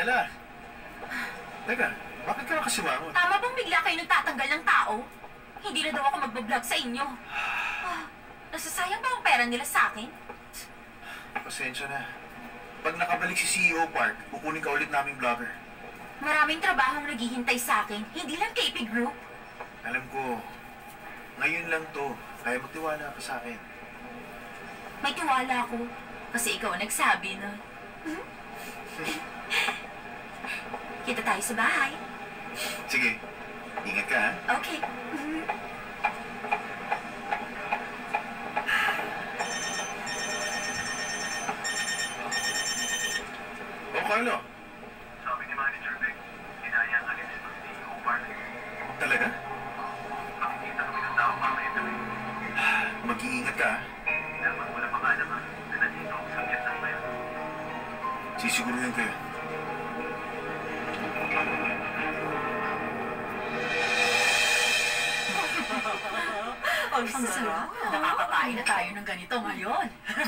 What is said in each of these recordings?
Ella! Teka, bakit ka nakasimangot? Tama bang bigla kayo nagtatanggal ng tao? Hindi na daw ako magbablog sa inyo. Nasasayang ba ang pera nila sa akin? Pasensya na. Pag nakabalik si CEO Park, kukunin ka ulit naming vlogger. Maraming trabahong naghihintay sa akin, hindi lang KP Group. Alam ko, ngayon lang to. Kaya magtiwala ka sa akin. May tiwala ako, kasi ikaw ang nagsabi na. Kita tayo sa bahay. Sige, ingat ka ha. Okay. Carlo. Sabi ni Manager Vic, inaya ang alis ng CEO Park. Talaga? Makikita kami ng tao mamaya gabi. Mag-iingat ka ha. Dapat wala makalaman na nandito ang sakit ng bayan. Sisiguruhin ko yun. Ang sarap. Nakakakain na tayo ng ganito ngayon.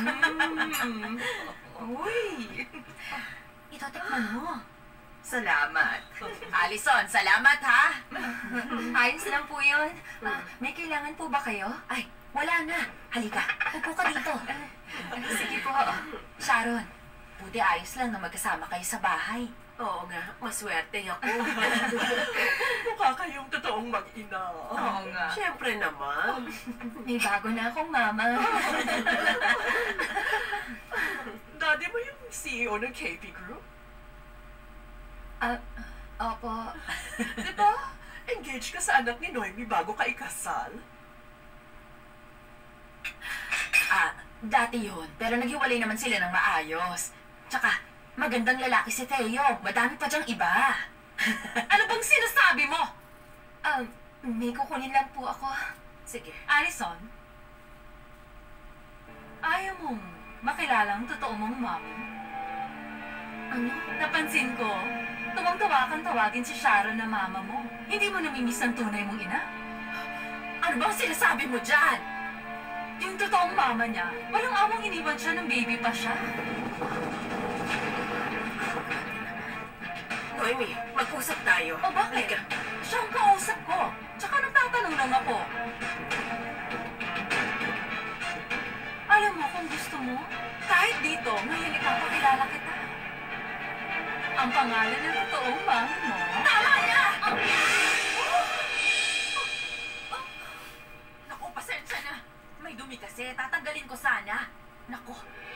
Uy! Ito, tikman mo. Salamat. Alison, salamat ha. Ayos lang po yun. May kailangan po ba kayo? Ay, wala na. Halika, upo ka dito. Sige po. Sharon, buti ayos lang na magkasama kayo sa bahay. Oo nga, maswerte ako. Mukha kayong totoong mag-ina. Oo nga. Siyempre naman. May bago na akong mama. Daddy mo yung CEO ng KP Group? Opo. Diba? Engaged ka sa anak ni Noemi bago ka ikasal? Dati yun. Pero naghiwalay naman sila ng maayos. Tsaka, magandang lalaki si Theo. Madami pa dyang iba. Ano bang sinasabi mo? May kukunin lang po ako. Sige. Alison, ayaw mong makilala ang totoo mong mami? Ano? Napansin ko, tuwang-tawa kang tawagin si Sharon na mama mo. Hindi mo namimiss ang tunay mong ina? Ano bang sinasabi mo dyan? Yung totoong mama niya, walang awang iniwan siya ng baby pa siya. Noemi, mag-usap tayo. O bakit? Halika. Siya ang kausap ko. Tsaka nagtatanong lang ako. Alam mo kung gusto mo, kahit dito, ngayon ipapakilala kita. Ang pangalan ng totoong mami mo. Tama na! Naku, pasensya na. May dumi kasi, tatanggalin ko sana. Naku,